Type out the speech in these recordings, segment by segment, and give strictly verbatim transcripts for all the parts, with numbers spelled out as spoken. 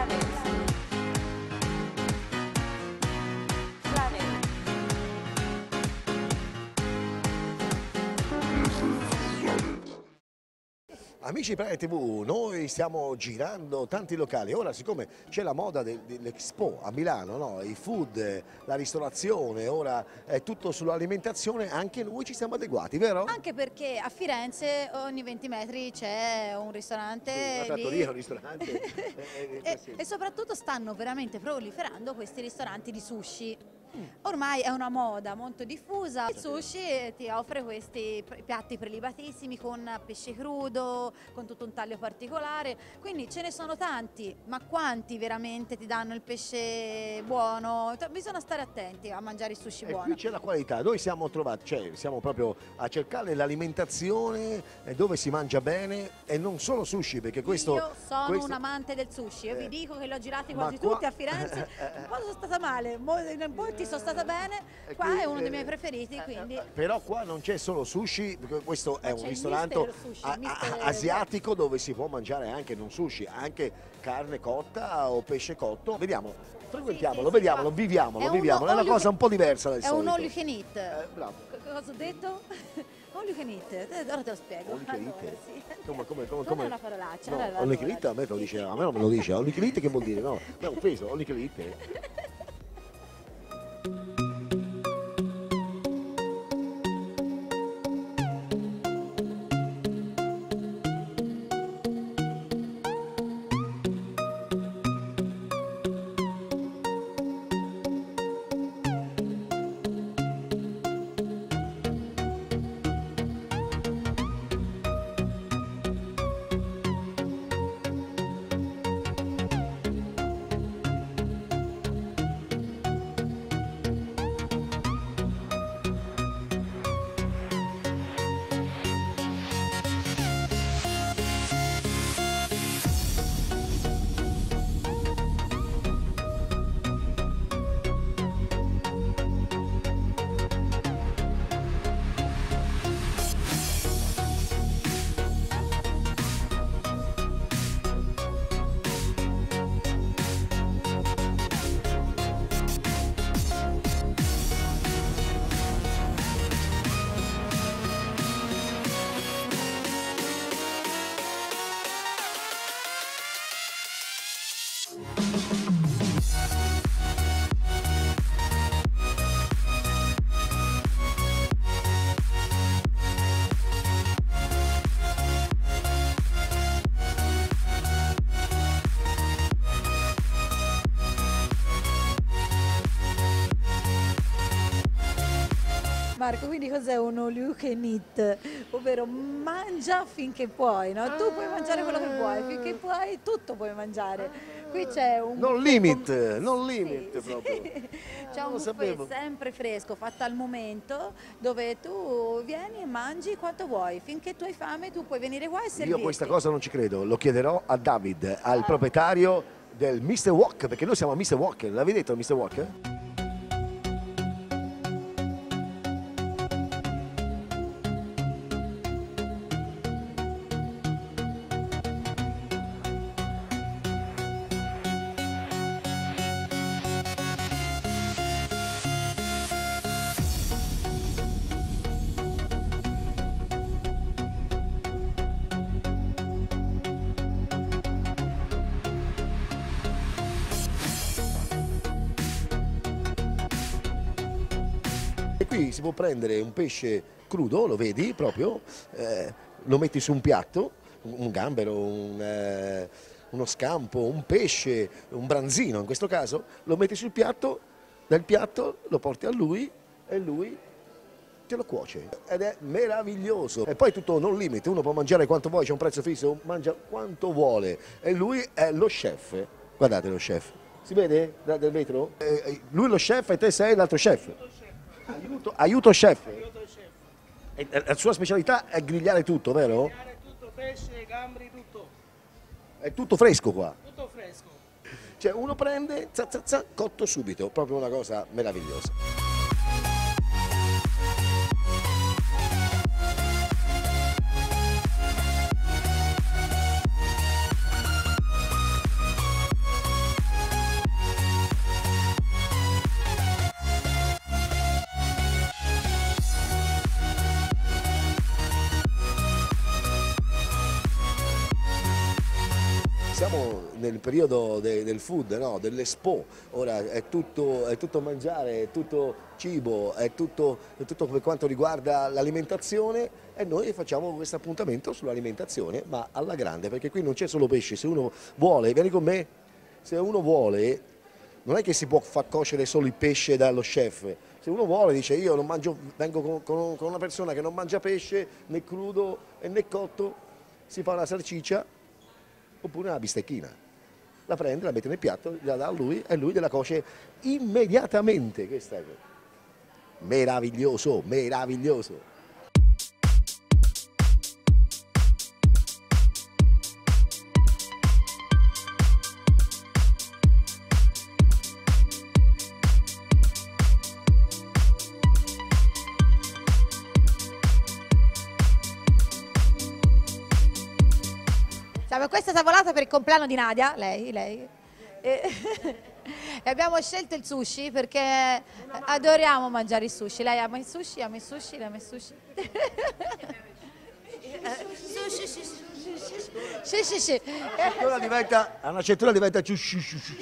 Amici Planet tivù, noi stiamo girando tanti locali. Ora, siccome c'è la moda dell'Expo a Milano, no? I food, la ristorazione, ora è tutto sull'alimentazione, anche noi ci siamo adeguati, vero? Anche perché a Firenze ogni venti metri c'è un ristorante. Sì, una trattoria, un ristorante. e, e soprattutto stanno veramente proliferando questi ristoranti di sushi. Ormai è una moda molto diffusa. Il sushi ti offre questi piatti prelibatissimi con pesce crudo, con tutto un taglio particolare, quindi ce ne sono tanti, ma quanti veramente ti danno il pesce buono? Bisogna stare attenti a mangiare il sushi buono. E qui c'è la qualità, noi siamo trovati, cioè siamo proprio a cercare l'alimentazione dove si mangia bene e non solo sushi, perché questo... Io sono questo... un amante del sushi, io eh. vi dico che l'ho girati quasi qua... tutti a Firenze, un po' sono stata male, molti sono stata bene, qua qui, è uno dei miei preferiti, quindi... Però qua non c'è solo sushi, questo ma è un ristorante sushi, a, a, asiatico dove si può mangiare anche non sushi, anche carne cotta o pesce cotto. Vediamo, frequentiamolo, sì, sì, vediamolo, sì, viviamolo, è viviamolo, è una cosa un po' diversa dal è solito. È un all you can eat. Eh, bravo. Cosa ho detto? All you can eat, ora te lo spiego. All you can allora, eat? sì. Come, come, come, non come? è una parolaccia. No, non è all you can eat a me lo dice, a me non me lo dice, all you can eat che vuol dire? No, mi ha offeso, all you can eat. Marco, quindi cos'è un all you can eat? Ovvero mangia finché puoi, no? Tu puoi mangiare quello che vuoi, finché puoi tutto puoi mangiare. Qui c'è un... Non limit, non limit sì, proprio. Sì. C'è un buffet buffet sempre fresco, fatto al momento, dove tu vieni e mangi quanto vuoi. Finché tu hai fame tu puoi venire qua e servirti. Io questa cosa non ci credo, lo chiederò a David, al ah. proprietario del mister Wok, perché noi siamo a mister Wok, l'avete detto mister Wok? E qui si può prendere un pesce crudo, lo vedi proprio, eh, lo metti su un piatto, un gambero, un, eh, uno scampo, un pesce, un branzino in questo caso, lo metti sul piatto, dal piatto lo porti a lui e lui te lo cuoce ed è meraviglioso. E poi tutto non limite, uno può mangiare quanto vuole, c'è un prezzo fisso, mangia quanto vuole e lui è lo chef. Guardate lo chef, si vede da, del vetro? Eh, lui è lo chef e te sei l'altro chef. Aiuto, aiuto chef. Aiuto il chef. E la sua specialità è grigliare tutto, vero? Grigliare tutto, pesce, gamberi, tutto. È tutto fresco qua. Tutto fresco. Cioè uno prende, za, za, za, cotto subito, proprio una cosa meravigliosa. Siamo nel periodo de, del food, no? Dell'Expo, ora è tutto, è tutto mangiare, è tutto cibo, è tutto, è tutto per quanto riguarda l'alimentazione e noi facciamo questo appuntamento sull'alimentazione, ma alla grande, perché qui non c'è solo pesce, se uno vuole, vieni con me, se uno vuole, non è che si può far cuocere solo il pesce dallo chef, se uno vuole dice io non mangio, vengo con, con, con una persona che non mangia pesce né crudo e né cotto, si fa una salsiccia oppure una bistecchina. La prende, la mette nel piatto, la dà a lui e lui gliela cuoce immediatamente. Questo è meraviglioso, meraviglioso. Questa tavolata per il compleanno di Nadia, lei, lei. E, e abbiamo scelto il sushi perché adoriamo mangiare il sushi. Lei ama il sushi, ama il sushi, lei ama il sushi. Sushi, sushi, sushi, sushi. A una certa ora diventa sushi.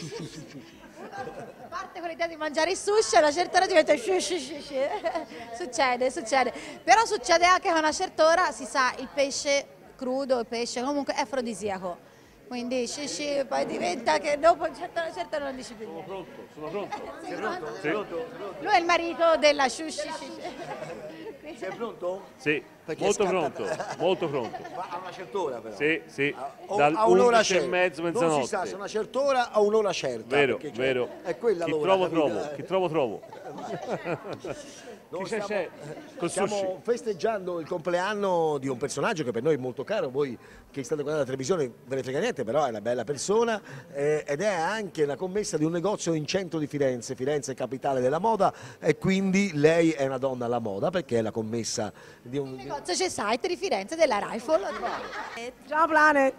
Parte con l'idea di mangiare il sushi, a una certa ora diventa sushi. Succede, succede. Però succede anche che a una certa ora si sa il pesce crudo, il pesce comunque è afrodisiaco, quindi shishi poi diventa che dopo una certa, una certa non dici più niente. Sono pronto, sono pronto. Sei pronto? Sì. pronto? Lui è il marito della sushi. Sei pronto? Sì, Perché molto scatta- pronto, molto pronto. Ma a una certa ora però. Sì, sì, O- dal a un'ora undici e certa. mezzo, Non si sa se mezzanotte. a una certa ora o un'ora certa. Vero, perché, cioè, vero. È quella Chi l'ora, trovo, capito? trovo, chi trovo, trovo. Noi Chi c'è, stiamo, c'è, col stiamo sushi. festeggiando il compleanno di un personaggio che per noi è molto caro, voi che state guardando la televisione ve ne frega niente, però è una bella persona eh, ed è anche la commessa di un negozio in centro di Firenze, Firenze è capitale della moda e quindi lei è una donna alla moda perché è la commessa di un... Il negozio c'è site di Firenze della Rifle. Ciao Planet!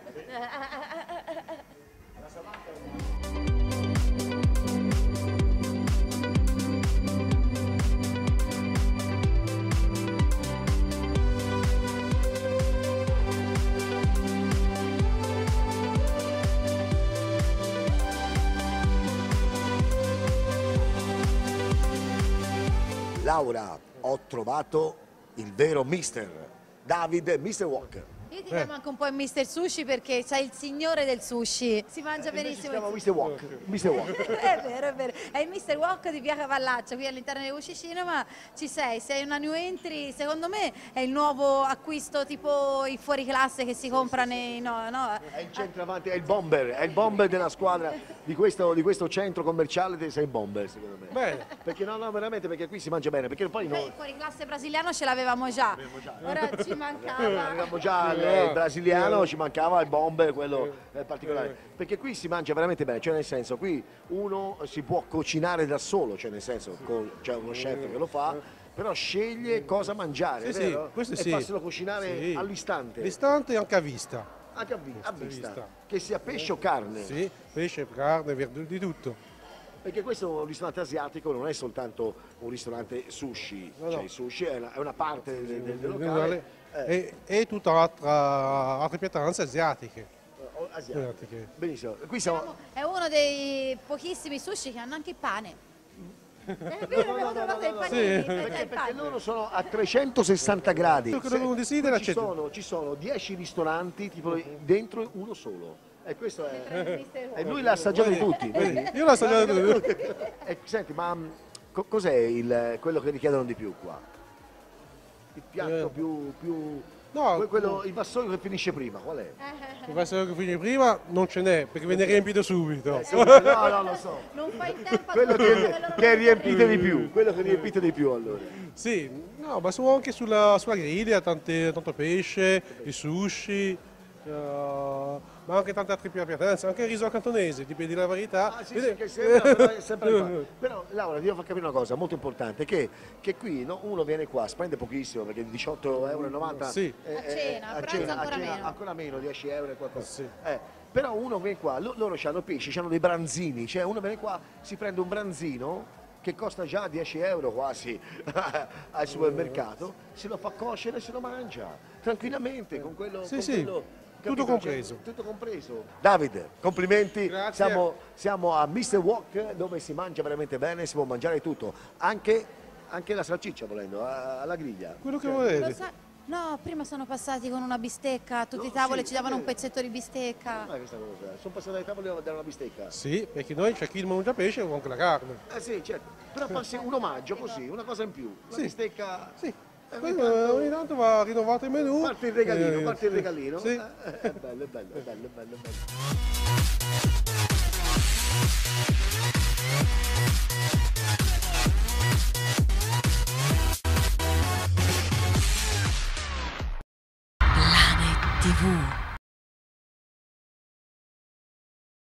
Laura, ho trovato il vero mister David, mister Walker. Io ti chiamo anche un po' il mister Sushi perché c'è il signore del sushi, si mangia Si benissimo. chiama il mister Walker. mister Walker. È vero, è vero. È il mister Wok di Via Cavallaccia, qui all'interno di Usci Cinema ci sei, sei una new entry, secondo me è il nuovo acquisto tipo i fuoriclasse che si compra nei... No, no. È il centravanti, è il bomber, è il bomber della squadra di questo, di questo centro commerciale, sei il bomber secondo me. Bene. Perché no, no, veramente perché qui si mangia bene, perché poi Beh, noi il fuoriclasse brasiliano ce l'avevamo già, ora ci mancava. avevamo già il brasiliano, ci mancava il bomber, quello eh, particolare. Perché qui si mangia veramente bene, cioè nel senso qui uno si può cucinare da solo, cioè nel senso con- c'è uno chef che lo fa, però sceglie cosa mangiare, Sì, vero? sì, questo e sì. farselo cucinare Sì. all'istante, All'istante e anche a vista. anche a, vi- a A vista, vista. che sia pesce o carne. Sì, pesce, carne, verdure, di tutto. Perché questo è un ristorante asiatico, non è soltanto un ristorante sushi, No, no. cioè il sushi è una, è una parte del, del- del Del locale eh, E, e tutta altra, altre pietanze asiatiche. o- asiatico. asiatiche. Benissimo, qui siamo... È uno dei pochissimi sushi che hanno anche il pane. È vero, abbiamo trovato il panini, Sì. c'è Perché, il perché pane. loro sono a trecentosessanta gradi. Quello che uno desidera Qui ci c'è. sono, ci sono dieci ristoranti, tipo dentro uno solo. E questo è... E lui l'ha assaggiato tutti. Vedi, vedi? io l'ho assaggiato tutto. E, senti, ma mh, co- cos'è il- quello che richiedono di più qua? Il piatto Eh. più... più... No, que- quello, il vassoio che finisce prima, qual è? il vassoio che finiva prima non ce n'è perché viene riempito subito. No, no, lo so. Non fai in tempo a Quello trovare che, le loro che riempite di più, quello che riempite di più allora. Sì, no, ma sono anche sulla, sulla griglia, tante, tanto pesce, i sushi, eh, ma anche tante altre pietanze, anche il riso cantonese, dipende dalla varietà. Ah, sì, Vede- sì, che sembra, però è sempre fatto. Però Laura, ti devo far capire una cosa molto importante, che, che qui no, uno viene qua, spende pochissimo, perché diciotto euro e novanta Sì. eh, A cena, eh, a pranzo ancora meno. ancora meno, dieci euro e qualcosa. Sì. Eh, però uno viene qua, lo- loro hanno pesci, hanno dei branzini, cioè uno viene qua, si prende un branzino che costa già dieci euro quasi al supermercato, se lo fa cuocere e se lo mangia tranquillamente con quello, Sì, con sì. quello tutto compreso. Tutto compreso. Davide, complimenti. Grazie. Siamo, siamo a mister Wok dove si mangia veramente bene, si può mangiare tutto, anche, anche la salsiccia volendo, alla griglia. Quello che Cioè, Lo volete. sa- No, prima sono passati con una bistecca, a tutti No, i tavoli sì, ci davano è un vero. pezzetto di bistecca. Ma è questa cosa? Sono passati ai tavoli a dare una bistecca. Sì, perché noi c'è chi non mangia pesce o anche la carne. Eh sì, certo. Però passi un omaggio così, una cosa in più. La Sì. bistecca. Sì, Eh, poi ogni tanto- ogni tanto va rinnovato il menù. Parte il regalino, Eh, parte il sì. regalino. Sì. Eh, è bello, è bello, è bello, è bello, è bello.